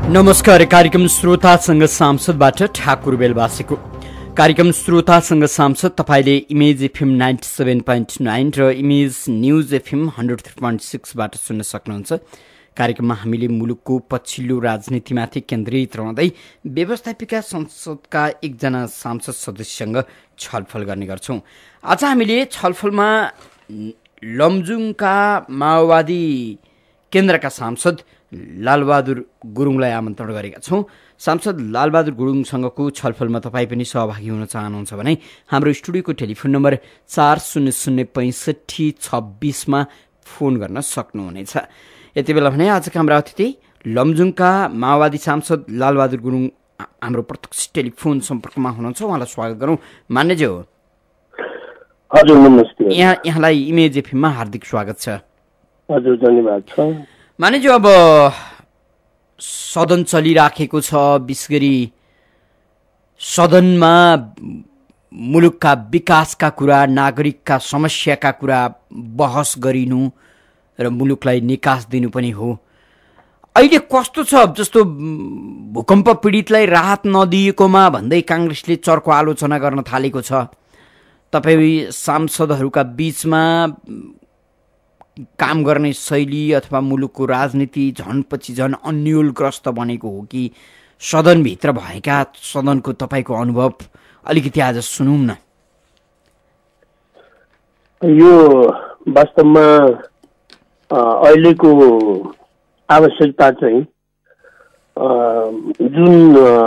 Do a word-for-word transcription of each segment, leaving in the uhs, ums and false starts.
नमस्कार। कार्यक्रम श्रोतासँग सांसदबाट ठाकुर बेलवासीको। कार्यक्रम श्रोतासँग सांसद तपाईले Image FM ninety seven point nine र Image news FM hundred three point सिक्सबाट सुन्न सक्नुहुन्छ। कार्यक्रममा हामीले मुलुकको पछिल्लो राजनीतिमाथि केन्द्रित रहँदै व्यवस्थापिका संसदका एकजना सांसद सदस्यसँग छलफल गर्ने गर्छौं। आज हामीले छलफलमा लमजुङका माओवादी केन्द्रका सांसद लालबहादुर गुरुङलाई आमन्त्रण गरेका छौं। सांसद लालबहादुर गुरुङसँगको छलफलमा तपाईँ पनि सहभागी हुन चाहनुहुन्छ भने हाम्रो स्टुडियोको टेलिफोन नम्बर चार शून्य शून्य पैँसठी छब्बिसमा फोन गर्न सक्नुहुनेछ। यति बेला भने आजका हाम्रा अतिथि लमजुङका माओवादी सांसद लालबहादुर गुरुङ हाम्रो प्रत्यक्ष टेलिफोन सम्पर्कमा हुनुहुन्छ। उहाँलाई स्वागत गरौँ। मान्यज्यू, हजुर नमस्ते। यहाँ यहाँलाई इमेज एफएममा हार्दिक स्वागत छ। हजुर धन्यवाद छ। मान्यज्यू, अब सदन चलिराखेको छ। विशेष गरी सदनमा मुलुकका विकासका कुरा, नागरिकका समस्याका कुरा बहस गरिनु र मुलुकलाई निकास दिनु पनि हो। अहिले कस्तो छ? जस्तो भूकम्प पीडितलाई राहत नदिएकोमा भन्दै कांग्रेसले चर्को आलोचना गर्न थालेको छ। तपाईँ सांसदहरूका बीचमा काम गर्ने शैली अथवा मुलुकको राजनीति झन पछि झन अन्यलग्रस्त बनेको हो कि सदनभित्र भएका सदनको तपाईको अनुभव अलिकति आज सुनौँ न। यो वास्तवमा अहिलेको आवश्यकता चाहिँ जुन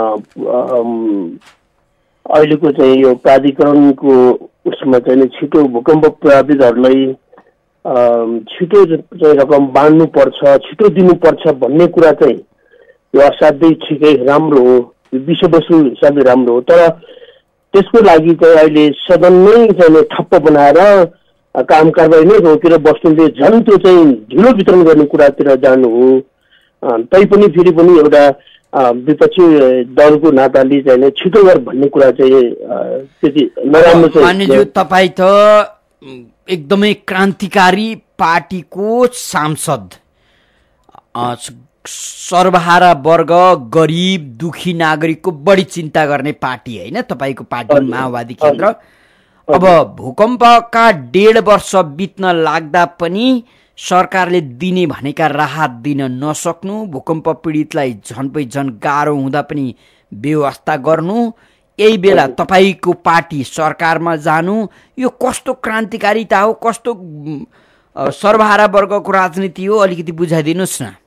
अहिलेको चाहिँ यो प्राधिकरणको उसमा चाहिँ छिटो भूकम्प प्रभावितहरूलाई छिटो चाहिँ रकम बाँड्नु पर्छ, छिटो दिनुपर्छ भन्ने कुरा चाहिँ यो असाध्यै ठिकै राम्रो हो, विषयवस्तु हिसाबले राम्रो हो। तर त्यसको लागि चाहिँ अहिले सदन नै चाहिँ ठप्प बनाएर काम कारबाही नै रोकेर बस्नुले झन् त्यो चाहिँ ढिलो वितरण गर्ने कुरातिर जानु हो। तैपनि फेरि पनि एउटा विपक्षी दलको नाताले चाहिँ छिटो गर भन्ने कुरा चाहिँ त्यति नराम्रो चाहिँ। मान्यज्यू, तपाईँ त एकदमै क्रान्तिकारी पार्टीको सांसद, सर्वहारा वर्ग, गरिब दुखी नागरिकको बढी चिन्ता गर्ने पार्टी होइन तपाईँको पार्टी माओवादी केन्द्र। अब भूकम्पका डेढ वर्ष बित्न लाग्दा पनि सरकारले दिने भनेका राहत दिन नसक्नु, भूकम्प पीडितलाई झन्पै झन गाह्रो हुँदा पनि व्यवस्था गर्नु, यही बेला तपाईको पार्टी सरकारमा जानु, यो कस्तो क्रान्तिकारिता हो? कस्तो सर्वहारा वर्गको राजनीति हो? अलिकति बुझाइदिनुहोस् न।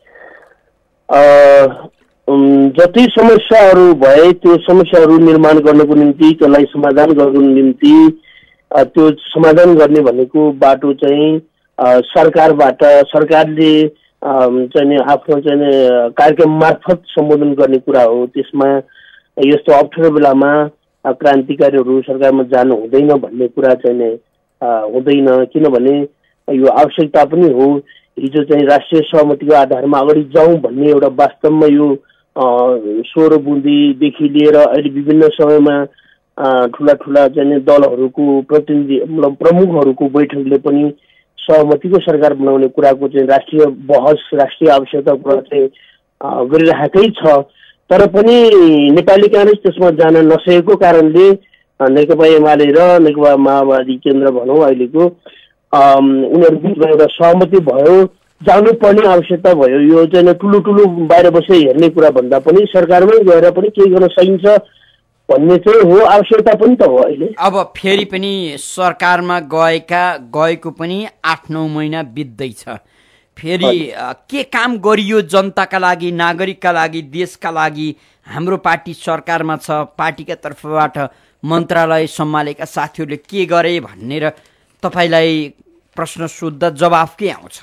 जति समस्याहरू भए त्यो समस्याहरू निर्माण गर्नको निम्ति, त्यसलाई समाधान गर्नको निम्ति त्यो समाधान गर्ने भनेको बाटो चाहिँ सरकारबाट, सरकारले चाहिँ आफ्नो चाहिँ कार्यक्रम मार्फत सम्बोधन गर्ने कुरा हो। त्यसमा यस्तो अप्ठ्यारो बेलामा क्रान्तिकारीहरू सरकारमा जानु हुँदैन भन्ने कुरा चाहिँ हुँदैन, किनभने यो आवश्यकता पनि हो। हिजो चाहिँ राष्ट्रिय सहमतिको आधारमा अगाडि जाउँ भन्ने एउटा वास्तवमा यो सोह्र बुन्दीदेखि लिएर अहिले विभिन्न समयमा ठुला ठुला चाहिँ दलहरूको प्रतिनिधि प्रमुखहरूको बैठकले पनि सहमतिको सरकार बनाउने कुराको चाहिँ राष्ट्रिय बहस, राष्ट्रिय आवश्यकता कुरा चाहिँ गरिरहेकै छ। तर पनि नेपाली कांग्रेस त्यसमा जान नसकेको कारणले नेकपा एमाले र नेकपा माओवादी केन्द्र भनौँ अहिलेको उनीहरू बिचमा एउटा सहमति भयो, जानुपर्ने आवश्यकता भयो। यो चाहिँ ठुलो ठुलो बाहिर बसेर हेर्ने कुरा भन्दा पनि सरकारमै गएर पनि केही गर्न सकिन्छ भन्ने चाहिँ हो, आवश्यकता पनि त हो। अहिले अब फेरि पनि सरकारमा गएका गएको पनि आठ नौ महिना बित्दैछ। फेरि के काम गरियो जनताका लागि, नागरिकका लागि, देशका लागि? हाम्रो पार्टी सरकारमा छ, पार्टीका तर्फबाट मन्त्रालय सम्हालेका साथीहरूले के गरे भनेर तपाईलाई प्रश्न सोध्दा जवाफ के आउँछ?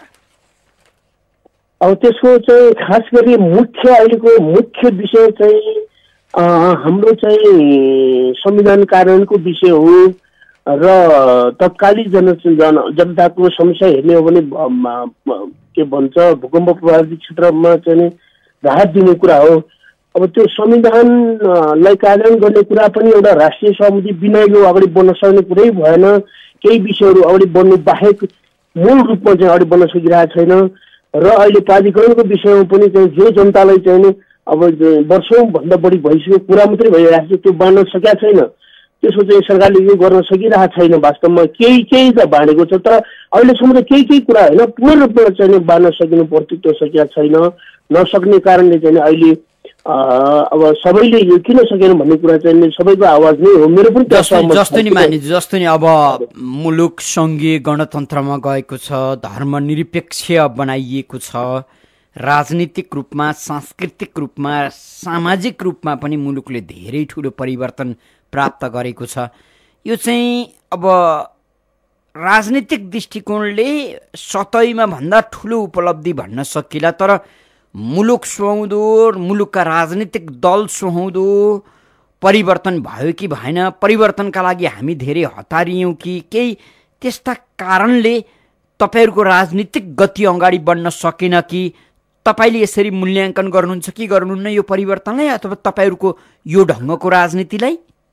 अब त्यसको चाहिँ खास गरी मुख्य अहिलेको मुख्य विषय चाहिँ हाम्रो चाहिँ संविधान कार्यान्वयनको विषय हो र तत्कालीन जन जनताको समस्या हेर्ने हो भने के भन्छ भूकम्प प्रभावित क्षेत्रमा चाहिँ राहत दिने कुरा हो। अब त्यो संविधानलाई कार्यान्वयन गर्ने कुरा पनि एउटा राष्ट्रिय सहमति बिना यो अगाडि बढ्न सक्ने कुरै भएन। केही विषयहरू अगाडि बढ्नु बाहेक मूल रूपमा चाहिँ अगाडि बढ्न सकिरहेको छैन। र अहिले प्राधिकरणको विषयमा पनि चाहिँ जो जनतालाई चाहिँ नि अब वर्षौँभन्दा बढी भइसक्यो कुरा मात्रै भइरहेको छ, त्यो बाँड्न सकेका छैन। त्यसको चाहिँ सरकारले यो गर्न सकिरहेको छैन। वास्तवमा केही केही त बाँडेको छ, तर अहिलेसम्म त केही केही कुरा होइन पूर्ण रूपमा चाहिँ बाँड्न सकिनु पर्यो, त्यो सकेका छैन। नसक्ने कारणले चाहिँ अहिले अब सबैले यो किन सकेन भन्ने कुरा चाहिँ सबैको आवाज नै हो। मेरो पनि जस्तो नि मानिस जस्तो नि अब मुलुक सङ्घीय गणतन्त्रमा गएको छ, धर्मनिरपेक्ष बनाइएको छ, राजनीतिक रूपमा, सांस्कृतिक रूपमा, सामाजिक रूपमा पनि मुलुकले धेरै ठुलो परिवर्तन प्राप्त गरेको छ। यो चाहिँ अब राजनीतिक दृष्टिकोणले सतैमा भन्दा ठुलो उपलब्धि भन्न सकिला, तर मुलुक सुहाउँदो, मुलुकका राजनीतिक दल सुहाउँदो परिवर्तन भयो कि भएन, परिवर्तनका लागि हामी धेरै हतारियौँ कि केही त्यस्ता कारणले तपाईँहरूको राजनीतिक गति अगाडि बढ्न सकेन कि तपाईँले यसरी मूल्याङ्कन गर्नुहुन्छ कि गर्नुहुन्न यो परिवर्तनलाई, अथवा तपाईँहरूको यो ढङ्गको राजनीतिलाई?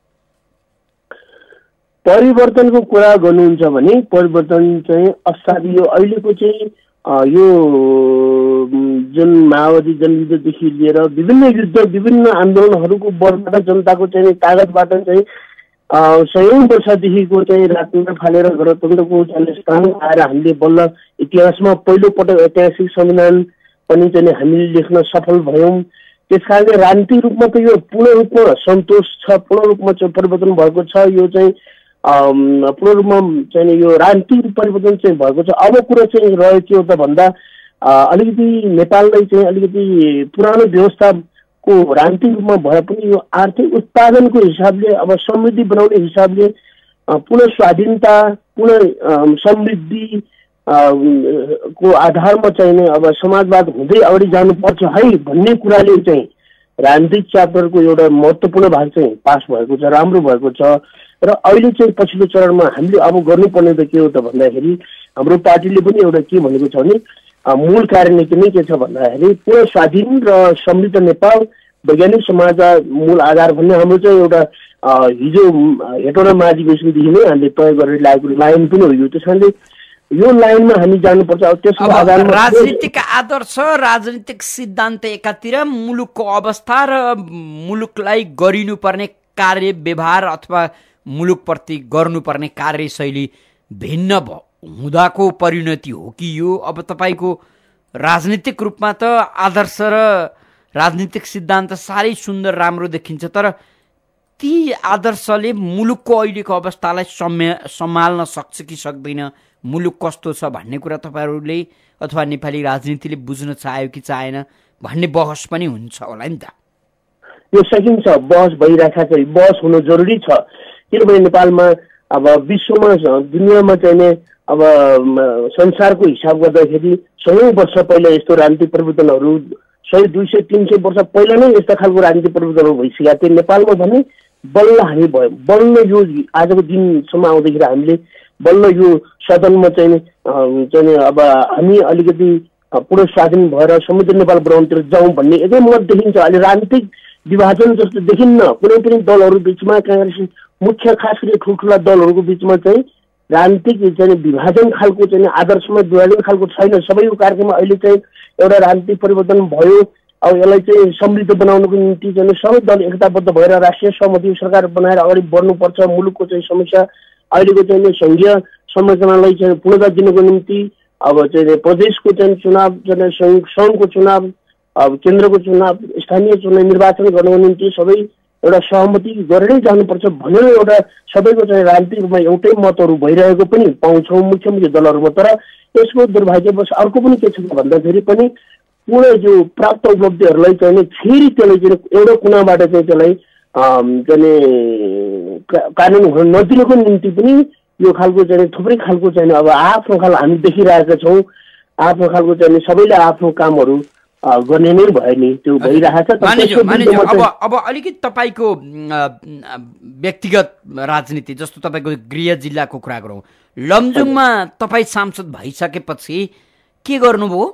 परिवर्तनको कुरा गर्नुहुन्छ भने परिवर्तन चाहिँ असाध्य। यो अहिलेको चाहिँ यो जुन माओवादी जनयुद्धदेखि लिएर विभिन्न युद्ध विभिन्न आन्दोलनहरूको बलबाट जनताको चाहिँ तागतबाट चाहिँ सयौँ वर्षदेखिको चाहिँ राजतन्त्र फालेर गणतन्त्रको चाहिँ स्थानमा आएर हामीले बल्ल इतिहासमा पहिलो पटक ऐतिहासिक संविधान पनि चाहिँ हामीले लेख्न सफल भयौँ। त्यस कारणले राजनीतिक रूपमा त यो पूर्ण रूपमा सन्तोष छ, पूर्ण रूपमा चाहिँ परिवर्तन भएको छ। यो चाहिँ पूर्ण रूपमा चाहिँ यो राजनीतिक परिवर्तन चाहिँ भएको छ। अब कुरा चाहिँ रह्यो के हो त भन्दा अलिकति नेपाललाई चाहिँ अलिकति पुरानो व्यवस्थाको राजनीतिक रूपमा भए पनि यो आर्थिक उत्पादनको हिसाबले अब समृद्धि बनाउने हिसाबले पूर्ण स्वाधीनता, पूर्ण समृद्धि को आधारमा चाहिँ अब समाजवाद हुँदै अगाडि जानुपर्छ है भन्ने कुराले चाहिँ राजनीतिक च्याप्टरको एउटा महत्त्वपूर्ण भाग चाहिँ पास भएको छ, राम्रो भएको छ। र अहिले चाहिँ पछिल्लो चरणमा हामीले अब गर्नुपर्ने त के हो त भन्दाखेरि हाम्रो पार्टीले पनि एउटा के भनेको छ भने मूल कार्यनीति नै के छ भन्दाखेरि पूर्ण स्वाधीन र समृद्ध नेपाल, वैज्ञानिक समाजका मूल आधार भन्ने हाम्रो चाहिँ एउटा हिजो हेटौँडा महाधिवेशनदेखि नै हामीले तय गरेर ल्याएको लाइन पनि हो यो। त्यस कारणले यो लाइनमा हामी जानुपर्छ। अब त्यसको आधारमा राजनीतिक आदर्श, राजनीतिक सिद्धान्त एकातिर, मुलुकको अवस्था र मुलुकलाई गरिनुपर्ने कार्य व्यवहार अथवा मुलुकप्रति गर्नुपर्ने कार्यशैली भिन्न हुँदाको परिणति हो कि यो? अब तपाईँको राजनीतिक रूपमा त आदर्श र राजनीतिक सिद्धान्त साह्रै सुन्दर राम्रो देखिन्छ, तर ती आदर्शले मुलुकको अहिलेको अवस्थालाई सम्य सम्हाल्न सक्छ कि सक्दैन, मुलुक कस्तो छ भन्ने कुरा तपाईँहरूले अथवा नेपाली राजनीतिले बुझ्न चाह्यो कि चाहेन भन्ने बहस पनि हुन्छ होला नि त? यो सकिन्छ, बहस भइरहेको छ, बहस हुनु जरुरी छ। किनभने नेपालमा अब विश्वमा दुनियाँमा चाहिँ अब संसारको हिसाब गर्दाखेरि सयौँ वर्ष पहिला यस्तो राजनीतिक परिवर्तनहरू सय दुई सय तिन सय वर्ष पहिला नै यस्ता खालको राजनीतिक परिवर्तनहरू भइसकेका थिए। नेपालमा भने बल्ल हामी भयो, बल्ल यो आजको दिनसम्म आउँदाखेरि हामीले बल्ल यो सदनमा चाहिँ चाहिँ अब हामी अलिकति पूर्ण स्वाधीन भएर समृद्ध नेपाल बनाउनुतिर जाउँ भन्ने एकै मत देखिन्छ। अहिले राजनीतिक विभाजन जस्तो देखिन्न कुनै पनि दलहरू बिचमा, काङ्ग्रेस मुख्य खास गरी ठुल्ठुला दलहरूको बिचमा चाहिँ राजनीतिक चाहिँ विभाजन खालको चाहिँ आदर्शमा विभाजन खालको छैन। सबैको कार्यक्रममा अहिले चाहिँ एउटा राजनीतिक परिवर्तन भयो। अब यसलाई चाहिँ समृद्ध बनाउनको निम्ति चाहिँ सबै दल एकताबद्ध भएर राष्ट्रिय सहमति सरकार बनाएर अगाडि बढ्नुपर्छ। मुलुकको चाहिँ समस्या अहिलेको चाहिँ सङ्घीय संरचनालाई चाहिँ पूर्णता दिनको निम्ति अब चाहिँ प्रदेशको चाहिँ चुनाव चाहिँ सङ्घको चुनाव, अब केन्द्रको चुनाव, स्थानीय चुनाव निर्वाचन गर्नको निम्ति सबै एउटा सहमति गरेरै जानुपर्छ भनेर एउटा सबैको चाहिँ राजनीतिक रूपमा एउटै मतहरू भइरहेको पनि पाउँछौँ मुख्य मुख्य दलहरूमा। तर यसको दुर्भाग्यवश अर्को पनि के छ भन्दाखेरि पनि पूर्ण जो प्राप्त उपलब्धिहरूलाई चाहिँ फेरि त्यसलाई चाहिँ एउटा कुनाबाट चाहिँ त्यसलाई चाहिँ कानुन हुन नदिनको निम्ति पनि यो खालको चाहिँ थुप्रै खालको चाहिँ अब आफ्नो खाल हामी देखिरहेका छौँ। आफ्नो खालको चाहिँ सबैले आफ्नो कामहरू गर्ने नै भयो नि, त्यो भइरहेको छ। अब अब अलिकति तपाईँको व्यक्तिगत राजनीति जस्तो तपाईँको गृह जिल्लाको कुरा गरौँ, लमजुङमा तपाईँ सांसद भइसकेपछि के गर्नुभयो?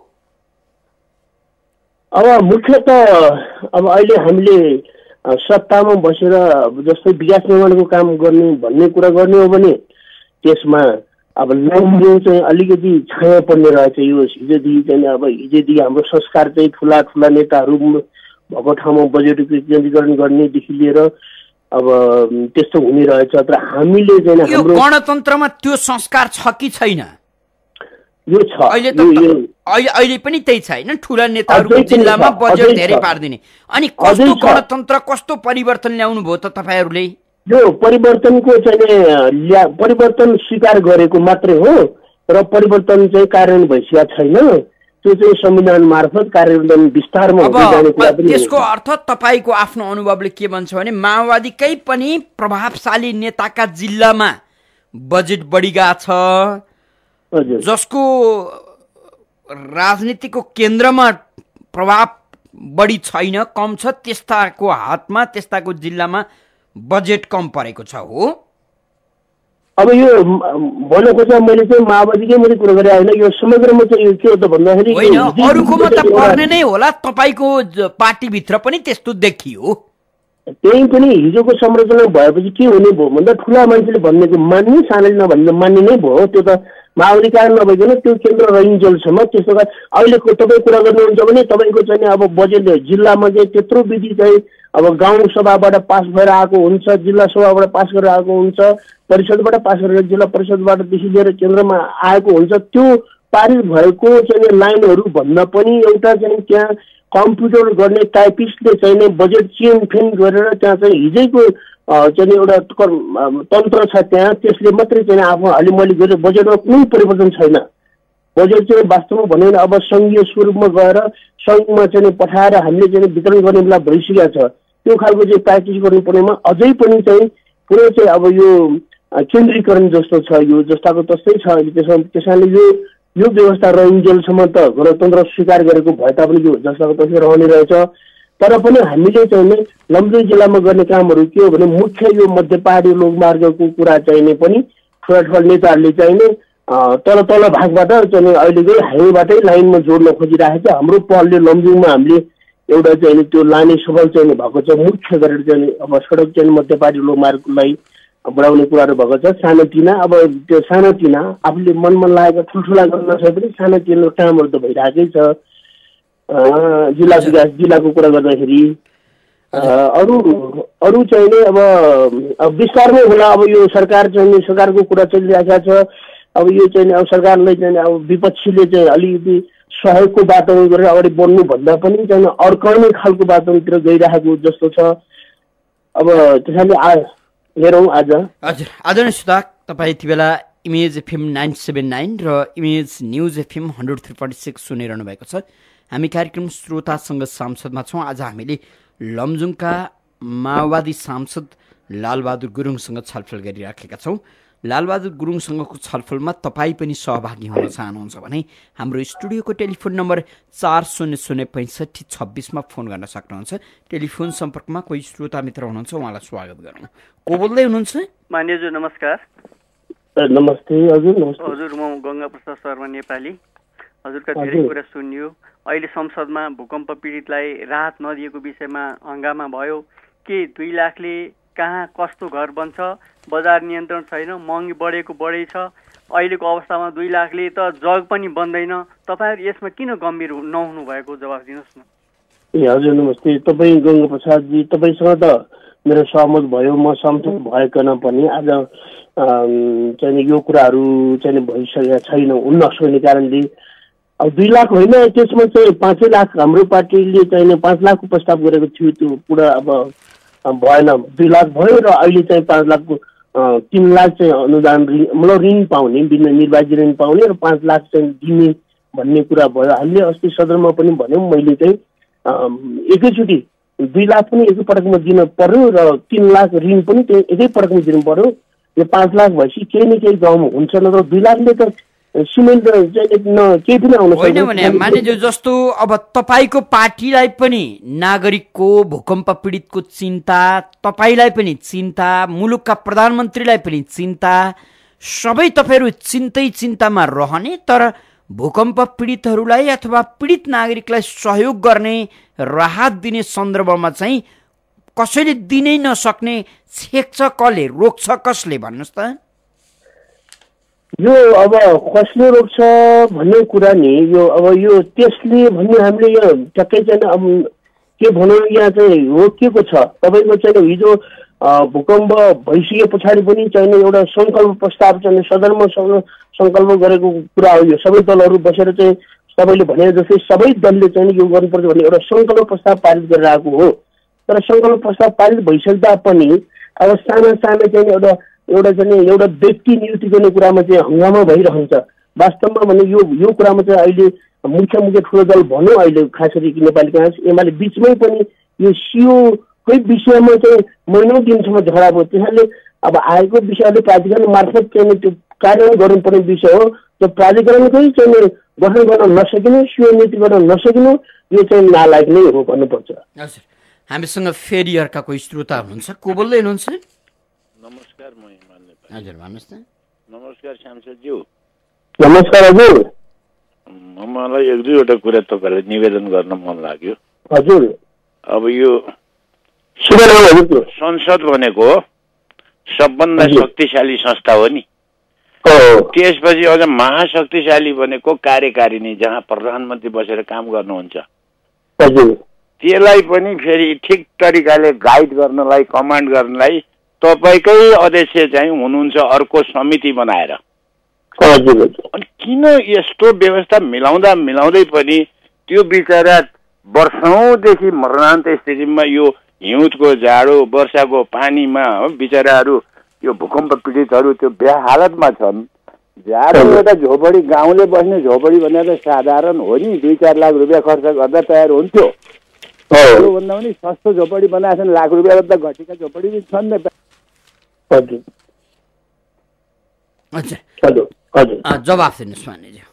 अब मुख्यत अब अहिले हामीले सत्तामा बसेर जस्तै विकास निर्माणको काम गर्ने भन्ने कुरा गर्ने हो भने त्यसमा अब लमजुङ चाहिँ अलिकति छाया पर्ने रहेछ यो हिजोदेखि चाहिँ अब हिजोदेखि हाम्रो संस्कार चाहिँ ठुला ठुला नेताहरू भएको ठाउँमा बजेट केन्द्रीकरण गर्नेदेखि लिएर अब त्यस्तो हुने रहेछ। तर हामीले चाहिँ हाम्रो गणतन्त्रमा त्यो संस्कार छ कि छैन? यो छ, अहिले त अहिले पनि त्यही छ हैन, ठुला नेताहरूको जिल्लामा बजेट धेरै पार्दिने। अनि कस्तो गणतन्त्र कस्तो परिवर्तन ल्याउनु भयो त तपाईहरुले? यो परिवर्तनको चाहिँ परिवर्तन स्वीकार गरेको मात्रै हो र परिवर्तन चाहिँ कार्यान्वयन भइसकेको छैन। त्यो चाहिँ संविधान मार्फत कार्यान्वयन विस्तारमा हुँदै जाने कुरा पनि। त्यसको अर्थ तपाईको आफ्नो अनुभवले के भन्छ भने माओवादीकै पनि प्रभावशाली नेताका जिल्लामा बजेट बढी गएको छ, जसको राजनीतिको केन्द्रमा प्रभाव बढी छैन, कम छ, त्यस्ताको हातमा त्यस्ताको जिल्लामा बजेट कम परेको छ। हो अब यो भन्न खोज्दा मैले चाहिँ माओवादीकै मैले कुरा गरे होइन, यो समग्रमा चाहिँ यो के हो त भन्दाखेरि होइन, अरूकोमा त पर्ने नै होला, तपाईको पार्टीभित्र पनि त्यस्तो देखियो। त्यही पनि हिजोको संरचना भएपछि के हुने भयो भन्दा ठुला मान्छेले भन्नेको मान्ने, सानैले नभन्ने मान्ने नै भयो। त्यो त माओवादी कारण नभइकन त्यो केन्द्र रहिन्जेलसम्म। त्यसो गरी अहिलेको तपाईँ कुरा गर्नुहुन्छ भने तपाईँको चाहिँ अब बजेट जिल्लामा चाहिँ त्यत्रो विधि चाहिँ अब गाउँ सभाबाट पास भएर आएको हुन्छ, जिल्ला सभाबाट पास गरेर आएको हुन्छ, परिषदबाट पास गरेर जिल्ला परिषदबाटदेखि लिएर केन्द्रमा आएको हुन्छ। त्यो पारित भएको चाहिँ लाइनहरू भन्दा पनि एउटा चाहिँ त्यहाँ कम्प्युटर गर्ने टाइपिस्टले चाहिँ बजेट चेनफेन गरेर त्यहाँ चाहिँ हिजैको चाहिँ एउटा तन्त्र छ त्यहाँ, त्यसले मात्रै चाहिँ आफू हलिमली गरेर बजेटमा कुनै परिवर्तन छैन। बजेट चाहिँ वास्तवमा भन्यो भने अब सङ्घीय स्वरूपमा गएर सङ्घमा चाहिँ पठाएर हामीले चाहिँ वितरण गर्ने बेला भइसकेको छ। त्यो खालको चाहिँ प्र्याक्टिस गर्नुपर्नेमा अझै पनि चाहिँ पुरै चाहिँ अब यो केन्द्रीकरण जस्तो छ, यो जस्ताको तस्तै छ। त्यसमा त्यसैले यो यो व्यवस्था रहन्जेलसम्म त गणतन्त्र स्वीकार गरेको भए तापनि यो जस्ताको तस्तै रहने रहेछ। तर पनि हामीले चाहिँ लमजुङ जिल्लामा गर्ने कामहरू के हो भने मुख्य यो मध्य पहाडी लोकमार्गको कुरा चाहिने पनि ठुला ठुला नेताहरूले चाहिने तल तल भागबाट चाहिँ अहिलेकै हाइवेबाटै लाइनमा जोड्न खोजिरहेको छ। हाम्रो पहलले लमजुङमा हामीले एउटा चाहिँ त्यो लाने सफल चाहिँ भएको छ, मुख्य गरेर चाहिँ अब सडक चाहिँ मध्य पहाडी लोकमार्गलाई बढाउने कुराहरू भएको छ। सानोतिना अब त्यो सानोतिना आफूले मनमा लागेको ठुल्ठुला गर्न नसके पनि सानोतिनो कामहरू त भइरहेकै छ। जिल्ला विकास जिल्लाको कुरा गर्दाखेरि अरू अरू चाहिँ अब विस्तारमै होला। अब यो सरकार चाहिँ सरकारको कुरा चलिरहेको छ। अब यो चाहिँ अब सरकारलाई चाहिँ अब विपक्षीले चाहिँ अलिकति सहयोगको वातावरण गरेर अगाडि बढ्नु भन्दा पनि चाहिँ अर्काउने खालको वातावरणतिर गइरहेको जस्तो छ। अब त्यसैले आ हेरौँ आज। हजुर, आदरणीय सुधाक, तपाईँ यति बेला Image FM nine seven nine र Image news FM hundred three point six सुनिरहनु भएको छ। हामी कार्यक्रम श्रोतासँग सांसदमा छौँ। आज हामीले लमजुङका माओवादी सांसद लालबहादुर गुरुङसँग छलफल गरिराखेका छौँ। लालबहादुर गुरुङसँगको छलफलमा तपाईँ पनि सहभागी हुन चाहनुहुन्छ भने हाम्रो स्टुडियोको टेलिफोन नम्बर चार शून्य शून्य पैँसठी छब्बिसमा फोन गर्न सक्नुहुन्छ। टेलिफोन सम्पर्कमा कोही श्रोता मित्र हुनुहुन्छ, उहाँलाई स्वागत गरौँ। को बोल्दै हुनुहुन्छ? मान्यज्यू नमस्कार। नमस्ते हजुर। नमस्ते हजुर, म गङ्गा प्रसाद शर्मा नेपाली। हजुरका धेरै कुरा सुनियो। अहिले संसदमा भूकम्प पीडितलाई राहत नदिएको विषयमा हङ्गामा भयो। के दुई लाखले कहाँ कस्तो घर बन्छ? बजार नियन्त्रण छैन, महँगी बढेको बढै छ। अहिलेको अवस्थामा दुई लाखले त जग पनि बन्दैन। तपाईँहरू यसमा किन गम्भीर नहुनु भएको जवाफ दिनुहोस् न। ए हजुर नमस्ते। तपाईँ गङ्गा प्रसादजी, तपाईँसँग त मेरो सहमत भयो। म सहमत भएकन पनि आज चाहिँ यो कुराहरू चाहिँ भइसकेका छैन, हुन नसक्ने कारणले अब दुई लाख होइन, त्यसमा चाहिँ पाँचै लाख हाम्रो पार्टीले चाहिँ पाँच लाखको प्रस्ताव गरेको थियो। त्यो पुरा अब भएन, दुई लाख भयो र अहिले चाहिँ पाँच लाखको तिन लाख चाहिँ अनुदान ऋण मतलब ऋण पाउने, निर्वाचित ऋण पाउने र पाँच लाख चाहिँ दिने भन्ने कुरा भयो। हामीले अस्ति सदनमा पनि भन्यौँ, मैले चाहिँ एकैचोटि दुई लाख पनि एकै पटकमा दिन पर्यो र तिन लाख ऋण पनि त्यही एकै पटकमा दिनु पर्यो। यो पाँच लाख भएपछि केही न केही गाउँमा हुन्छ, नत्र दुई लाखले त सिमेन्ट केही पनि आउन होइन भने मानिज्यू जस्तो अब तपाईँको पार्टीलाई पनि नागरिकको भूकम्प पीडितको चिन्ता, तपाईँलाई पनि चिन्ता, मुलुकका प्रधानमन्त्रीलाई पनि चिन्ता, सबै तपाईँहरू चिन्तै चिन्तामा रहने, तर भूकम्प पीडितहरूलाई अथवा पीडित नागरिकलाई सहयोग गर्ने, राहत दिने सन्दर्भमा चाहिँ कसैले दिनै नसक्ने छेक्छ कसले, रोक्छ कसले भन्नुहोस् त? यो अब कसले रोक्छ भन्ने कुरा नि यो अब यो त्यसले भन्ने हामीले यो ठ्याक्कै चाहिँ अब के भनौँ यहाँ चाहिँ हो के को छ तपाईँको चाहिँ हिजो भूकम्प भइसके पछाडि पनि चाहिँ एउटा सङ्कल्प प्रस्ताव चाहिँ सदनमा सङ्कल्प गरेको कुरा हो। यो सबै दलहरू बसेर चाहिँ तपाईँले भने जस्तै सबै दलले चाहिँ यो गर्नुपर्छ भन्ने एउटा सङ्कल्प प्रस्ताव पारित गरिरहेको हो। तर सङ्कल्प प्रस्ताव पारित भइसक्दा पनि अब साना साना चाहिँ एउटा एउटा चाहिँ एउटा व्यक्ति नियुक्ति गर्ने कुरामा चाहिँ हङ्गामा भइरहन्छ। वास्तवमा भने यो यो कुरामा चाहिँ अहिले मुख्य मुख्य ठुलो दल भनौँ अहिले खास गरी नेपाली काङ्ग्रेस एमाले बिचमै पनि यो सिओकै विषयमा चाहिँ महिनौँ दिनसम्म झगडा भयो। त्यसैले अब आएको विषयले प्राधिकरण मार्फत चाहिँ त्यो कार्यान्वयन गर्नुपर्ने विषय हो। त्यो प्राधिकरणकै चाहिँ गठन गर्न नसकिनु सिओ नीति गर्न नसकिनु यो चाहिँ नालायक नै हो भन्नुपर्छ। हजुर हामीसँग फेरि अर्का कोही श्रोता हुनुहुन्छ को बोल्दै हुनुहुन्छ? नमस्कार म हिमाल नेपाल। हजुर भन्नुहोस् न। नमस्कार सांसदज्यू। नमस्कार हजुर। मलाई एक दुईवटा कुरा तपाईँलाई निवेदन गर्न मन लाग्यो। हजुर अब यो हजुर संसद भनेको सबभन्दा शक्तिशाली संस्था हो नि। त्यसपछि अझ महाशक्तिशाली भनेको कार्यकारिणी जहाँ प्रधानमन्त्री बसेर काम गर्नुहुन्छ। त्यसलाई पनि फेरि ठिक तरिकाले गाइड गर्नलाई कमान्ड गर्नलाई तपाईँकै अध्यक्ष चाहिँ हुनुहुन्छ अर्को समिति बनाएर। अनि किन यस्तो व्यवस्था मिलाउँदा मिलाउँदै पनि त्यो बिचरा वर्षौँदेखि मरणान्त स्थितिमा यो हिउँदको जाडो वर्षाको पानीमा बिचराहरू यो भूकम्प पीडितहरू त्यो बेहालतमा छन्। जाडो एउटा झोपडी गाउँले बस्ने झोपडी भनेर साधारण हो नि दुई चार लाख रुपियाँ खर्च गर्दा तयार हुन्थ्यो। त्योभन्दा पनि सस्तो झोपडी बनाएको छन् लाख रुपियाँ गर्दा घटेका झोपडी पनि छन् नि। जवाफ दिनुहोस् मान्यज्यू।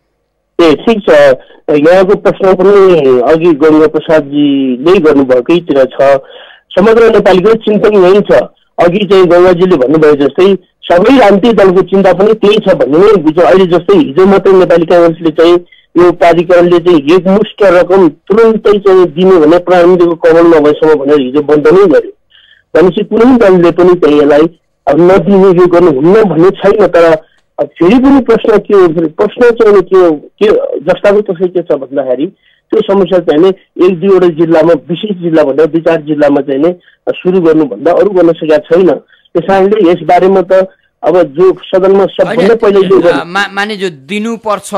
ए ठिक छ यहाँको प्रश्न पनि अघि गङ्गा प्रसादजीले गर्नुभएकैतिर छ। समग्र नेपालीको चिन्तन यही छ। अघि चाहिँ गङ्गाजीले भन्नुभयो जस्तै सबै राजनीतिक दलको चिन्ता पनि त्यही छ भन्ने नै बुझ्छ। अहिले जस्तै हिजो मात्रै नेपाली काङ्ग्रेसले चाहिँ यो प्राधिकरणले चाहिँ एकमुष्ट रकम तुरन्तै चाहिँ दिने भने प्रधानमन्त्रीको कमल नभएसम्म भनेर हिजो बन्द नै गर्यो। भनेपछि कुनै दलले पनि चाहिँ यसलाई अब नदिने यो गर्नुहुन्न भन्ने छैन। तर फेरि पनि प्रश्न के हो प्रश्न चाहिँ के हो के जस्ताको तसै के छ भन्दाखेरि त्यो समस्या चाहिँ नि एक दुईवटा जिल्लामा विशेष जिल्ला भन्दा दुई चार जिल्लामा चाहिँ नि सुरु गर्नुभन्दा अरू गर्न सकेका छैन। त्यस कारणले यस बारेमा त अब जो सदनमा सबभन्दा पहिले माने जो दिनुपर्छ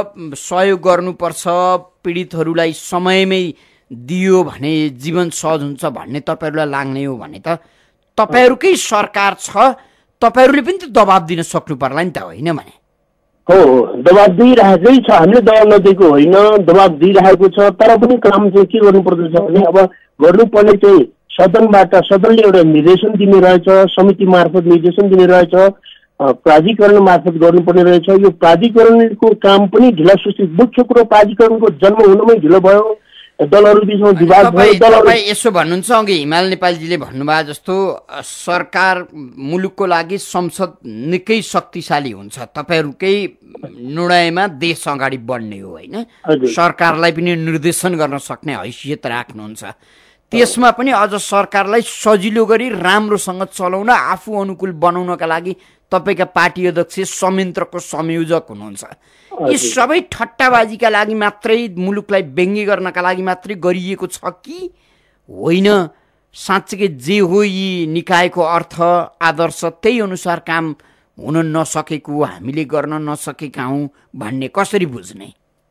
सहयोग गर्नुपर्छ पीडितहरूलाई समयमै दियो भने जीवन सहज हुन्छ भन्ने तपाईँहरूलाई लाग्ने हो भने त तपाईँहरूकै सरकार छ तपाईँहरूले पनि त दबाब दिन सक्नु पर्ला नि त होइन भने। हो दबाब दिइरहेकै छ हामीले दबाब नदिएको होइन दबाब दिइरहेको छ। तर पनि काम चाहिँ के गर्नुपर्दछ भने अब गर्नुपर्ने चाहिँ सदनबाट सदनले एउटा निर्देशन दिने रहेछ समिति मार्फत निर्देशन दिने रहेछ प्राधिकरण मार्फत गर्नुपर्ने रहेछ। यो प्राधिकरणको काम पनि ढिला सुस्ती मुख्य कुरो प्राधिकरणको जन्म हुनमै ढिलो भयो। दलहरू बिचमा विवाद भयो। तपाईँ यसो भन्नुहुन्छ अघि हिमाल नेपालजीले भन्नुभयो जस्तो सरकार मुलुकको लागि संसद निकै शक्तिशाली हुन्छ तपाईँहरूकै निर्णयमा देश अगाडि बढ्ने हो होइन। सरकारलाई पनि निर्देशन गर्न सक्ने हैसियत राख्नुहुन्छ। त्यसमा पनि अझ सरकारलाई सजिलो गरी राम्रोसँग चलाउन आफू अनुकूल बनाउनका लागि तपाईँका पार्टी अध्यक्ष संयन्त्रको संयोजक हुनुहुन्छ। यी सबै ठट्टाबाजीका लागि मात्रै मुलुकलाई व्यङ्ग्य गर्नका लागि मात्रै गरिएको छ कि होइन? साँच्चै जे हो यी निकायको अर्थ आदर्श त्यही अनुसार काम हुन नसकेको हामीले गर्न नसकेका हौँ भन्ने कसरी बुझ्ने?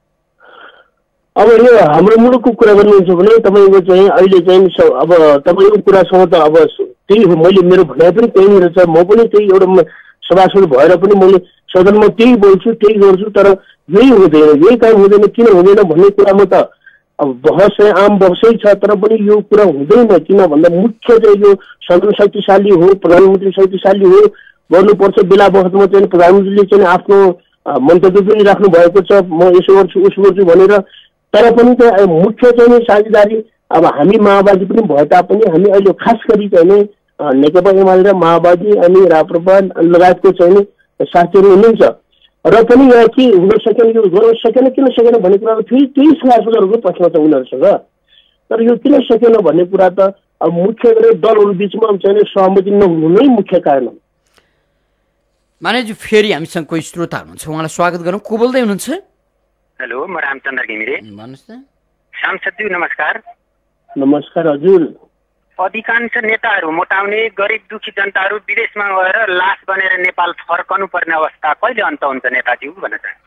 अब यो हाम्रो मुलुकको कुरा गर्नुहुन्छ भने तपाईँको चाहिँ अहिले चाहिँ अब तपाईँको कुरासँग त अब त्यही हो। मैले मेरो भनाइ पनि त्यहीँनिर छ। म पनि त्यही एउटा सभासद भएर पनि मैले सदनमा त्यही बोल्छु त्यही गर्छु। तर यही हुँदैन यही काम हुँदैन किन हुँदैन भन्ने कुरामा त अब बहस आम बहसै छ। तर पनि यो कुरा हुँदैन किन भन्दा मुख्य चाहिँ यो सदन शक्तिशाली हो प्रधानमन्त्री शक्तिशाली हो गर्नुपर्छ। बेला बखतमा चाहिँ प्रधानमन्त्रीले चाहिँ आफ्नो मन्तव्य पनि राख्नु भएको छ म यसो गर्छु उसो गर्छु भनेर। तर पनि चाहिँ मुख्य चाहिँ साझेदारी अब हामी माओवादी पनि भए तापनि हामी अहिले खास गरी चाहिँ नेकपा एमाले र माओवादी अनि राप्रपा लगायतको चाहिँ साथीहरू हुनुहुन्छ र पनि यहाँ के हुन सकेन यो गर्न सकेन किन सकेन भन्ने कुरा फेरि त्यही सभासदहरूको प्रश्न छ उनीहरूसँग। तर यो किन सकेन भन्ने कुरा त अब मुख्य गरी दलहरू बिचमा चाहिँ सहमति नहुनु नै मुख्य कारण हो। मानेजी फेरि हामीसँग कोही श्रोता हुनुहुन्छ, उहाँलाई स्वागत गरौँ। को बोल्दै हुनुहुन्छ? हेलो, म रामचन्द्र घिमिरे। भन्नुहोस् न। सांसदज्यू नमस्कार। नमस्कार हजुर। अधिकांश नेताहरू मोटाउने, गरिब दुखी जनताहरू विदेशमा गएर लास बनेर नेपाल फर्कनु पर्ने अवस्था कहिले अन्त हुन्छ नेताज्यू भन्न चाहन्छु।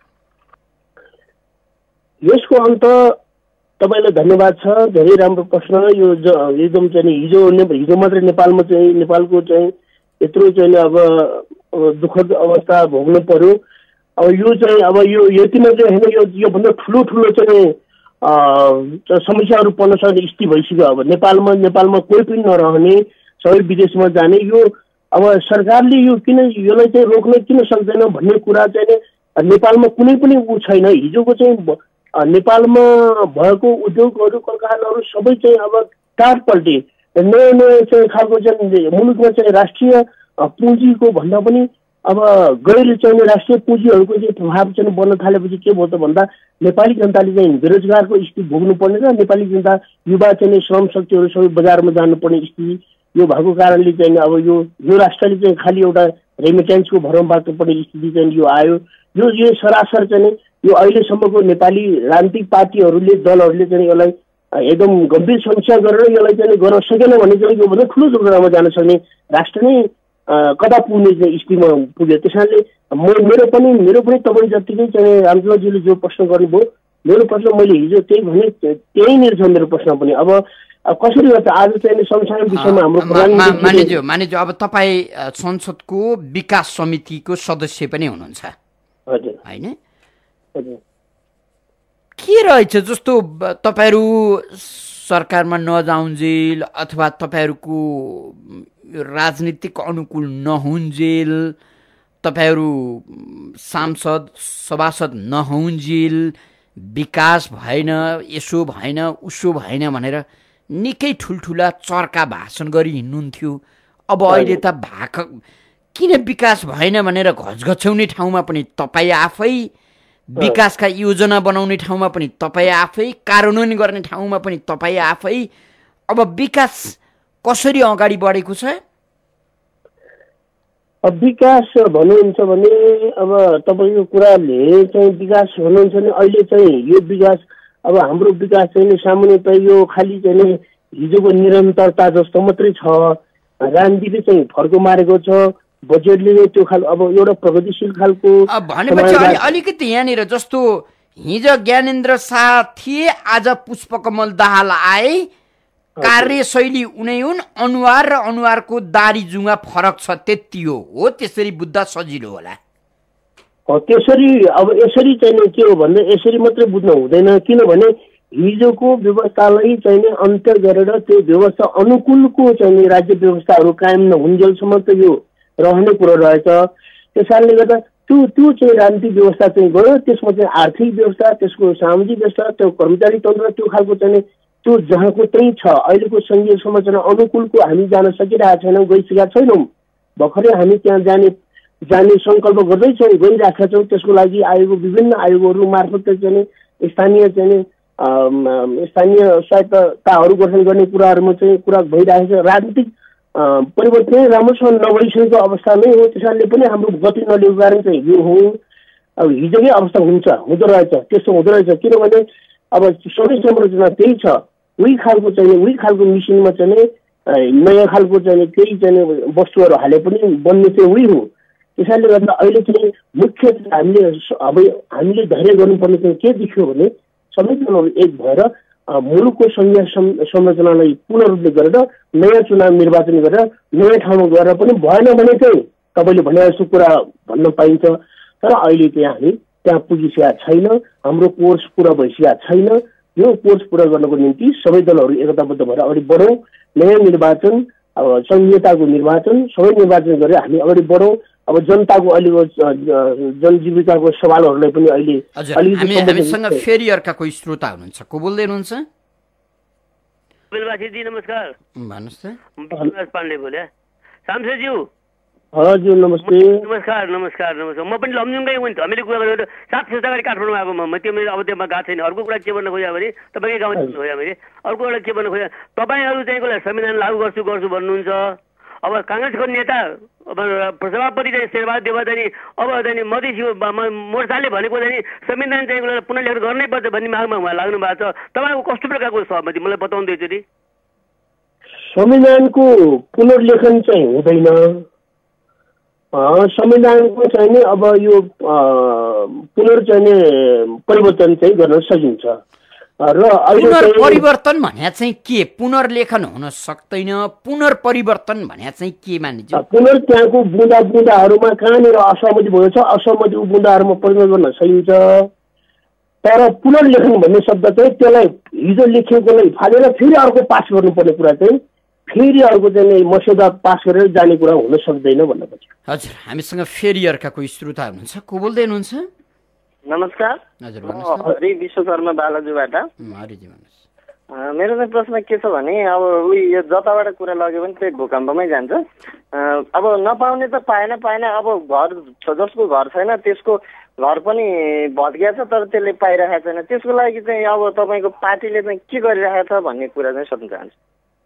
यसको अन्त तपाईँलाई धन्यवाद छ, धेरै राम्रो प्रश्न। यो एकदम चाहिँ हिजो हिजो मात्रै नेपालमा चाहिँ नेपालको चाहिँ यत्रो चाहिँ अब दुःखद अवस्था भोग्नु पर्यो। अब यो चाहिँ अब यो यति मात्रै होइन, यो योभन्दा ठुलो ठुलो चाहिँ समस्याहरू पर्न सक्ने स्थिति भइसक्यो। अब नेपालमा नेपालमा कोही पनि नरहने, सबै विदेशमा जाने। यो अब सरकारले यो किन यसलाई चाहिँ रोक्न किन सक्दैन भन्ने कुरा चाहिँ नेपालमा कुनै पनि ऊ छैन। हिजोको चाहिँ नेपालमा भएको उद्योगहरू, कारखानाहरू सबै चाहिँ अब टाट पल्टे। नयाँ नयाँ चाहिँ खालको चाहिँ मुलुकमा चाहिँ राष्ट्रिय पुँजीको भन्दा पनि अब गैर चाहिँ राष्ट्रिय पुँजीहरूको चाहिँ प्रभाव चाहिँ बन्न थालेपछि के भयो त भन्दा नेपाली जनताले चाहिँ बेरोजगारको स्थिति भोग्नुपर्ने र नेपाली जनता युवा चाहिँ श्रम शक्तिहरू सबै बजारमा जानुपर्ने स्थिति यो भएको कारणले चाहिँ अब यो यो राष्ट्रले चाहिँ खालि एउटा रेमिटेन्सको भरमबाट पर्ने स्थिति चाहिँ यो आयो। यो यो सरासर चाहिँ यो अहिलेसम्मको नेपाली राजनीतिक पार्टीहरूले दलहरूले चाहिँ यसलाई एकदम गम्भीर समीक्षा गरेर यसलाई चाहिँ गर्न सकेन भने चाहिँ योभन्दा ठुलो दुर्घटनामा जान सक्ने राष्ट्र नै कता पुग्ने चाहिँ स्थितिमा पुग्यो। त्यस कारणले म मेरो पनि मेरो पनि तपाईँ जतिकै चाहिँ रामचन्द्रजीले जो प्रश्न गर्नुभयो, मेरो प्रश्न मैले हिजो त्यही भने त्यहीँनिर छ मेरो प्रश्न पनि। अब कसरी गर्छ आज चाहिँ संसारको विषयमा हाम्रो मानिज्यू मानिज्यू अब तपाईँ संसदको विकास समितिको सदस्य पनि हुनुहुन्छ हजुर होइन? के रहेछ जस्तो तपाईँहरू सरकारमा नजाउन्जेल अथवा तपाईँहरूको राजनीतिक अनुकूल नहुन्जेल, तपाईँहरू सांसद सभासद नहुन्जेल, विकास भएन, यसो भएन उसो भएन भनेर निकै ठुल्ठुला चर्का भाषण गरी हिँड्नुहुन्थ्यो। अब अहिले त भाक किन विकास भएन भनेर घचघच्याउने ठाउँमा पनि तपाईँ आफै, विकासका योजना बनाउने ठाउँमा पनि तपाईँ आफै, कार्यान्वयन गर्ने ठाउँमा पनि तपाईँ आफै। अब विकास कसरी अगाडि बढेको छ? अब विकास भन्नुहुन्छ भने अब तपाईँको कुराले चाहिँ विकास भन्नुहुन्छ भने अहिले चाहिँ यो विकास अब हाम्रो विकास चाहिँ सामान्यतः यो खालि चाहिँ हिजोको निरन्तरता जस्तो मात्रै छ। राजनीतिले चाहिँ फर्को मारेको छ, बजेटले त्यो खालको अब एउटा प्रगतिशील खालको भनेपछि अलिकति यहाँनिर जस्तो हिजो ज्ञानेन्द्र शाह थिए, आज पुष्पकमल दाहाल आए, कार्यशैली उनै हुन्, अनुहार र अनुहारको दारी जुङ्गा फरक छ, त्यति हो। हो त्यसरी बुझ्दा सजिलो होला। त्यसरी अब यसरी चाहिँ के हो भन्दा यसरी मात्रै बुझ्न हुँदैन, किनभने हिजोको व्यवस्थालाई चाहिँ अन्त्य गरेर त्यो व्यवस्था अनुकूलको चाहिँ राज्य व्यवस्थाहरू कायम नहुन्जेलसम्म त यो रहने कुरो रहेछ। त्यस कारणले गर्दा त्यो त्यो चाहिँ राजनीतिक व्यवस्था चाहिँ गयो, त्यसमा चाहिँ आर्थिक व्यवस्था, त्यसको सामाजिक व्यवस्था, त्यो कर्मचारी तन्त्र, त्यो खालको चाहिँ त्यो जहाँको त्यही छ। अहिलेको सङ्घीय संरचना अनुकूलको हामी जान सकिरहेका छैनौँ, गइसकेका छैनौँ। भर्खरै हामी त्यहाँ जाने जाने सङ्कल्प गर्दैछौँ, गइरहेका छौँ। त्यसको लागि आयोगको विभिन्न आयोगहरू मार्फत चाहिँ स्थानीय चाहिँ स्थानीय सहायताहरू गठन गर्ने कुराहरूमा चाहिँ कुरा भइरहेको छ। राजनीतिक परिवर्तन राम्रोसँग नभइसकेको अवस्था नै हो। त्यस कारणले पनि हाम्रो गति नलिएको कारण चाहिँ यो हो। अब हिजोकै अवस्था हुन्छ हुँदो रहेछ, त्यस्तो हुँदो रहेछ, किनभने अब सबै संरचना त्यही छ। उही खालको चाहिँ उही खालको मिसिनमा चाहिँ नयाँ खालको चाहिँ केही चाहिँ वस्तुहरू हाले पनि बन्ने चाहिँ उही हो। त्यस कारणले गर्दा अहिले चाहिँ मुख्य हामीले अब हामीले धैर्य गर्नुपर्ने चाहिँ के देखियो भने सबै दलहरू एक भएर मुलुकको सङ्घीय संरचनालाई पूर्ण रूपले गरेर नयाँ चुनाव निर्वाचन गरेर नयाँ ठाउँमा गएर पनि भएन भने चाहिँ तपाईँले भने जस्तो कुरा भन्न पाइन्छ। तर अहिले त्यहाँ हामी त्यहाँ पुगिसकेका छैन, हाम्रो कोर्स पुरा भइसकेका छैन। यो कोर्स पुरा गर्नको निम्ति सबै दलहरू एकताबद्ध भएर अगाडि बढौँ। नयाँ निर्वाचन, अब संहिताको निर्वाचन, सबै निर्वाचन गरेर हामी अगाडि बढौँ। अब जनताको अहिलेको जनजीविकाको सवालहरूलाई पनि अहिले हामीसँग फेरि अर्का कोही श्रोता हुनुहुन्छ, को बोल्दै हुनुहुन्छ? नमस्कार, भन्नुहोस् त। पाण्डे बोले सांसदज्यू। हजुर नमस्ते। नमस्कार नमस्कार नमस्कार। म पनि लमजुङकै हुँ। हामीले कुरा गरेर सात वर्ष अगाडि काठमाडौँमा आएको म त्यो मेरो अब त्यहाँ गएको छैन। अर्को कुरा के भन्न खोजेँ भने तपाईँकै गाउँ खोजेँ मैले अर्को एउटा के भन्न खोजेँ, तपाईँहरू चाहिँ कसलाई संविधान लागू गर्छु गर्छु भन्नुहुन्छ। अब काङ्ग्रेसको नेता सभापति चाहिँ शेरबहादुर देउवा चाहिँ अब चाहिँ मधेसी मोर्चाले भनेको चाहिँ संविधान चाहिँ पुनर्लेखन गर्नै पर्छ भन्ने मागमा उहाँ लाग्नु भएको छ। तपाईँको कस्तो प्रकारको सहमति मलाई बताउनु एकचोटि। संविधानको पुनर्लेखन चाहिँ हुँदैन। संविधानको चाहिँ नि अब यो पुनर्चहिने परिवर्तन चाहिँ गर्न सकिन्छ र पुनर्परिवर्तन भने चाहिँ के पुनर्लेखन हुन सक्दैन, पुनर्परिवर्तन भने चाहिँ के मानिन्छ? पुनर् त्यहाँको बुँदा बुँदाहरूमा कहाँनिर असहमति भएको छ असहमति बुँदाहरूमा परिवर्तन गर्न सकिन्छ। तर पुनर्लेखन भन्ने शब्द चाहिँ त्यसलाई हिजो लेखिएकोलाई फालेर फेरि अर्को पास गर्नुपर्ने कुरा चाहिँ फेरि अर्को चाहिँ मस्यौदा पास गरेर जाने कुरा हुन सक्दैन भन्न खोजेँ। हजुर, हामीसँग फेरि अर्काको श्रोता हुनुहुन्छ, को बोल्दै हुनुहुन्छ? नमस्कार, हजुर हरि विश्वकर्मा बालाजुबाट। हरिजी भन्नुहोस्। मेरो चाहिँ प्रश्न के छ भने अब उही यो जताबाट कुरा लग्यो भने त्यही भूकम्पमै जान्छ। अब नपाउने त पाएन पाएन अब घर जसको घर छैन त्यसको घर पनि भत्किया छ तर त्यसले पाइरहेको छैन। त्यसको लागि चाहिँ अब तपाईँको पार्टीले चाहिँ के गरिरहेको छ भन्ने कुरा चाहिँ सोध्न चाहन्छु।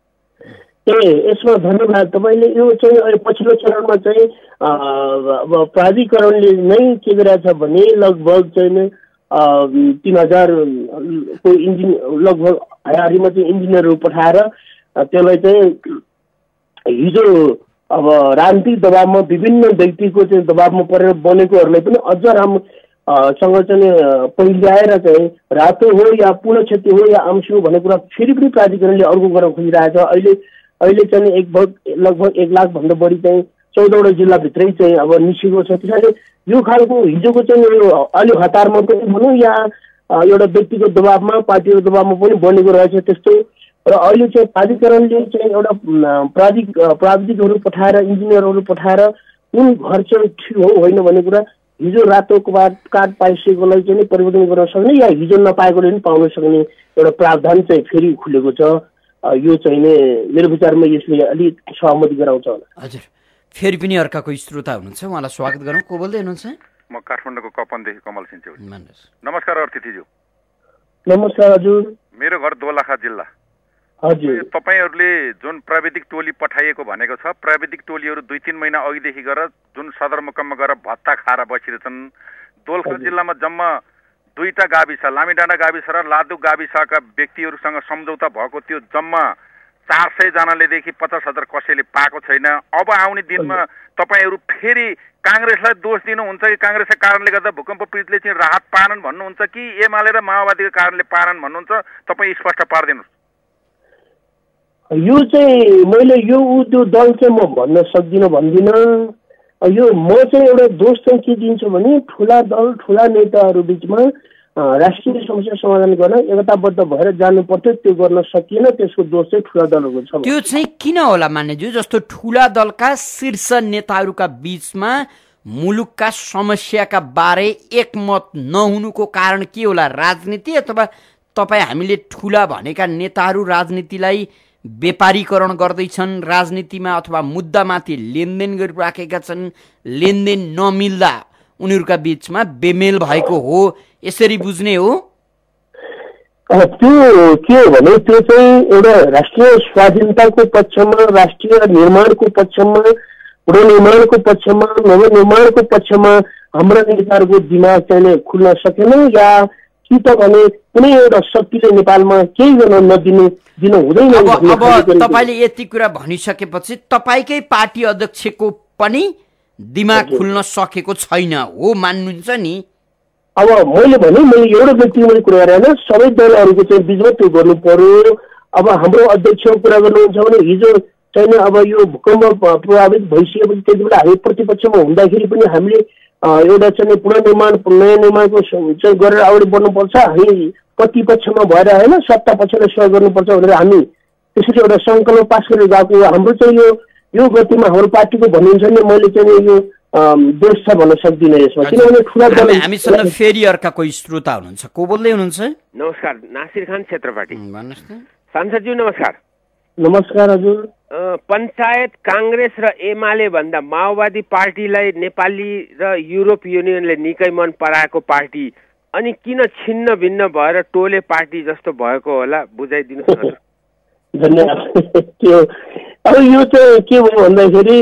ए यसमा धन्यवाद। तपाईँले यो चाहिँ अहिले पछिल्लो चरणमा चाहिँ अब प्राधिकरणले नै के गरिरहेछ भने लगभग चाहिँ तिन हजारको इन्जिन लगभग हयारीमा चाहिँ इन्जिनियरहरू पठाएर त्यसलाई चाहिँ हिजो अब राजनीतिक दबावमा विभिन्न व्यक्तिको चाहिँ दबावमा परेर बनेकोहरूलाई पनि अझ राम्रो सँग चाहिँ पहिल्याएर चाहिँ रातो हो या पूर्ण क्षति हो या अंश हो भन्ने कुरा फेरि पनि प्राधिकरणले अर्को गर्न खोजिरहेछ। अहिले अहिले चाहिँ एक लगभग एक लाख भन्दा बढी चाहिँ चौधवटा जिल्लाभित्रै चाहिँ अब निस्केको छ। त्यसैले यो खालको हिजोको चाहिँ अलि हतारमा पनि भनौँ या एउटा व्यक्तिको दबावमा पार्टीको दबावमा पनि बनेको रहेछ त्यस्तो। र अहिले चाहिँ प्राधिकरणले चाहिँ एउटा प्राविधिक प्राविधिकहरू पठाएर इन्जिनियरहरू पठाएर कुन घर चाहिँ ठिक हो होइन भन्ने कुरा हिजो रातो कार्ड पाइसकेकोलाई चाहिँ परिवर्तन गर्न सक्ने या हिजो नपाएकोले पनि पाउन सक्ने एउटा प्रावधान चाहिँ फेरि खुलेको छ। यो चाहिँ मेरो विचारमा यसले अलिक सहमति गराउँछ होला। हजुर, फेरि पनि अर्काको श्रोता हुनुहुन्छ, उहाँलाई स्वागत गरौँ। को बोल्दै हुनुहुन्छ? म काठमाडौँको कपनदेखि कमल सिन्चौ। नमस्कार अतिथिज्यू। नमस्कार हजुर। मेरो घर दोलखा जिल्ला। हजुर, तपाईँहरूले जुन प्राविधिक टोली पठाइएको भनेको छ प्राविधिक टोलीहरू दुई तिन महिना अघिदेखि गएर जुन सदरमुकाममा गएर भत्ता खाएर बसिरहेछन्। दोलखा जिल्लामा जम्मा दुईटा गाविस लामीडाँडा गाविस र लादु गाविसका व्यक्तिहरूसँग सम्झौता भएको त्यो जम्मा चार सय जनालेदेखि पचास हजार कसैले पाएको छैन। अब आउने दिनमा तपाईँहरू फेरि काङ्ग्रेसलाई दोष दिनुहुन्छ कि काङ्ग्रेसका कारणले गर्दा भूकम्प पीडितले चाहिँ राहत पाएनन् भन्नुहुन्छ कि एमाले र माओवादीको कारणले पाएनन् भन्नुहुन्छ? तपाईँ स्पष्ट पारिदिनुहोस्। यो चाहिँ मैले यो ऊ त्यो दल चाहिँ म भन्न सक्दिनँ भन्दिनँ। यो म चाहिँ एउटा दोष चाहिँ के दिन्छु भने ठुला दल ठुला नेताहरू बिचमा राष्ट्रिय समस्या समाधान गर्न एकताबद्ध भएर जानु पर्थ्यो, त्यो गर्न सकिएन। त्यसको दोष चाहिँ ठुला दलहरूको छ। त्यो चाहिँ किन होला मान्यज्यू? जस्तो ठुला दलका शीर्ष नेताहरूका बीचमा मुलुकका समस्याका बारे एकमत नहुनुको कारण के होला? राजनीति अथवा तपाईँ हामीले ठुला भनेका नेताहरू राजनीतिलाई व्यापारीकरण गर्दैछन्, राजनीतिमा अथवा मुद्दामाथि लेनदेन गरिराखेका छन्, लेनदेन नमिल्दा उनीहरूका बीचमा बेमेल भएको हो, यसरी बुझ्ने हो? त्यो के हो भने त्यो चाहिँ एउटा राष्ट्रिय स्वाधीनताको पक्षमा, राष्ट्रिय निर्माणको पक्षमा, पुनर्निर्माणको पक्षमा, नवनिर्माणको पक्षमा हाम्रा नेताहरूको दिमाग चाहिँ खुल्न सकेन या कि त भने कुनै एउटा शक्तिले नेपालमा केही गर्न नदिनु दिन हुँदैन। अब तपाईँले यति कुरा भनिसकेपछि तपाईँकै पार्टी अध्यक्षको पनि दिमाग खुल्न सकेको छैन हो मान्नुहुन्छ नि? अब मैले भने मैले एउटा व्यक्तिगत कुरा गरेन, सबै दलहरूको चाहिँ बिचमा त्यो गर्नु पर्यो। अब हाम्रो अध्यक्षको कुरा गर्नुहुन्छ भने हिजो चाहिँ अब यो भूकम्प प्रभावित भइसकेपछि त्यति बेला हामी प्रतिपक्षमा हुँदाखेरि पनि हामीले एउटा चाहिँ पुनर्निर्माण नयाँ निर्माणको चाहिँ गरेर अगाडि बढ्नुपर्छ, हामी प्रतिपक्षमा भएर होइन सत्ता पक्षलाई सहयोग गर्नुपर्छ भनेर हामी त्यसरी एउटा सङ्कल्प पास गरेर गएको। हाम्रो चाहिँ यो यो गतिमा हाम्रो पार्टीको भनिन्छ नि मैले चाहिँ यो दोष छ भन्न सक्दिनँ यसमा, किनभने ठुला दल। हामीसँग फेरि अर्काको श्रोता हुनुहुन्छ, को बोल्दै हुनुहुन्छ? नमस्कार, नासिर खान क्षेत्रपाटी। भन्नुहोस् न। सांसदज्यू नमस्कार। नमस्कार हजुर। पञ्चायत काङ्ग्रेस र एमाले भन्दा माओवादी पार्टीलाई नेपाली र युरोप युनियनले निकै मन पराएको पार्टी अनि किन छिन्न भिन्न भएर टोले पार्टी जस्तो भएको होला, बुझाइदिनुहोस् न। धन्यवाद। त्यो अब यो चाहिँ के भयो भन्दाखेरि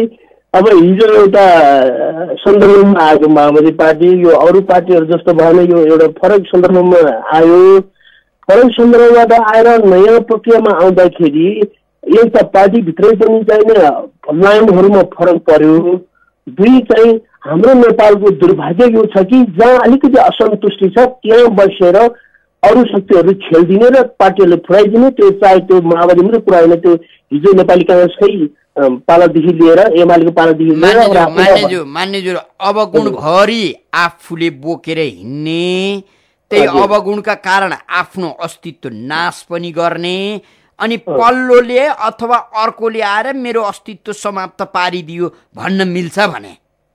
अब हिजो एउटा सन्दर्भमा आएको माओवादी पार्टी यो अरू पार्टीहरू जस्तो भएन, यो एउटा फरक सन्दर्भमा आयो। फरक सन्दर्भबाट आएर नयाँ प्रक्रियामा आउँदाखेरि एउटा पार्टीभित्रै पनि चाहिँ लाइनहरूमा फरक पर्यो। दुई चाहिँ हाम्रो नेपालको दुर्भाग्य यो छ कि जहाँ अलिकति असन्तुष्टि छ त्यहाँ बसेर अरू शक्तिहरू खेलिदिने र पार्टीहरूले फुराइदिने, त्यो चाहे त्यो माओवादी मात्रै कुरा होइन, त्यो हिजो नेपाली काङ्ग्रेसकै पालादेखि लिएर एमालेको पालादेखि लिएर मान्यज्यू अवगुणभरि आफूले बोकेर हिँड्ने, त्यही अवगुणका कारण आफ्नो अस्तित्व नाश पनि गर्ने, अनि पल्लोले अथवा अर्कोले आएर मेरो अस्तित्व समाप्त पारिदियो भन्न मिल्छ भने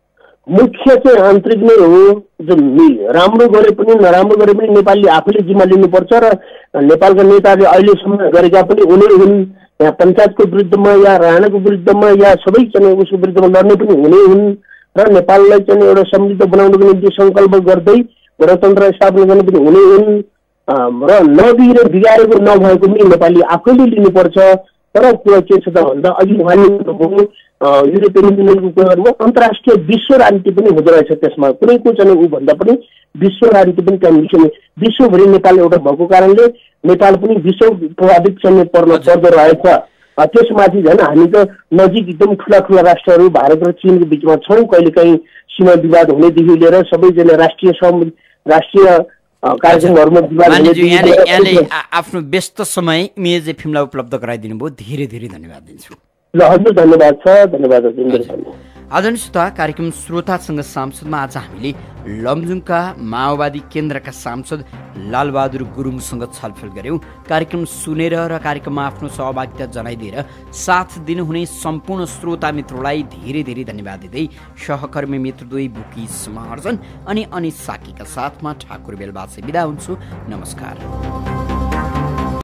मुख्य चाहिँ आन्तरिक नै हो। जो राम्रो गरे पनि नराम्रो गरे पनि नेपालले आफूले जिम्मा लिनुपर्छ र नेपालका नेताहरूले अहिलेसम्म गरेका पनि उनी हुन्। यहाँ पञ्चायतको विरुद्धमा या राणाको विरुद्धमा या सबै चाहिँ उसको विरुद्धमा लड्ने पनि हुने हुन् र नेपाललाई चाहिँ एउटा समृद्ध बनाउनको निम्ति सङ्कल्प गर्दै गणतन्त्र स्थापना गर्ने पनि हुने हुन् र नबिग्रे बिगारेको नभएको पनि नेपाली आफैले लिनुपर्छ। तर कुरा के छ त भन्दा अघि उहाँले भन्नुभयो युरोपियन युनियनको कुरा गर्नुभयो, अन्तर्राष्ट्रिय विश्व राजनीति पनि हुँदो रहेछ त्यसमा, कुनैको चाहिँ ऊ भन्दा पनि विश्व राजनीति पनि त्यहाँ मिसिने। विश्वभरि नेपाल एउटा भएको कारणले नेपाल पनि विश्व प्रभावित चाहिँ पर्न पर्दो रहेछ। त्यसमाथि झन् हामी त नजिक एकदम ठुला ठुला राष्ट्रहरू भारत र चीनको बिचमा छौँ। कहिलेकाहीँ सीमा विवाद हुनेदेखि लिएर सबैजना राष्ट्रिय राष्ट्रिय कार्यक्रमहरूमा विवाद। आफ्नो व्यस्त समय इमेज एफएमलाई उपलब्ध गराइदिनु भयो, धेरै धेरै धन्यवाद दिन्छु। ल हजुर धन्यवाद छ, धन्यवाद हजुर। आदरणीय श्रोता, कार्यक्रम श्रोतासँग सांसदमा आज हामीले लमजुङका माओवादी केन्द्रका सांसद लालबहादुर गुरुङसँग छलफल गऱ्यौँ। कार्यक्रम सुनेर र कार्यक्रममा आफ्नो सहभागिता जनाइदिएर साथ दिनुहुने सम्पूर्ण श्रोता मित्रलाई धेरै धेरै धन्यवाद दिँदै सहकर्मी मित्र दुई बुकी समार्जन अनि अनिस साकीका साथमा ठाकुर बेलबासे बिदा हुन्छु। नमस्कार।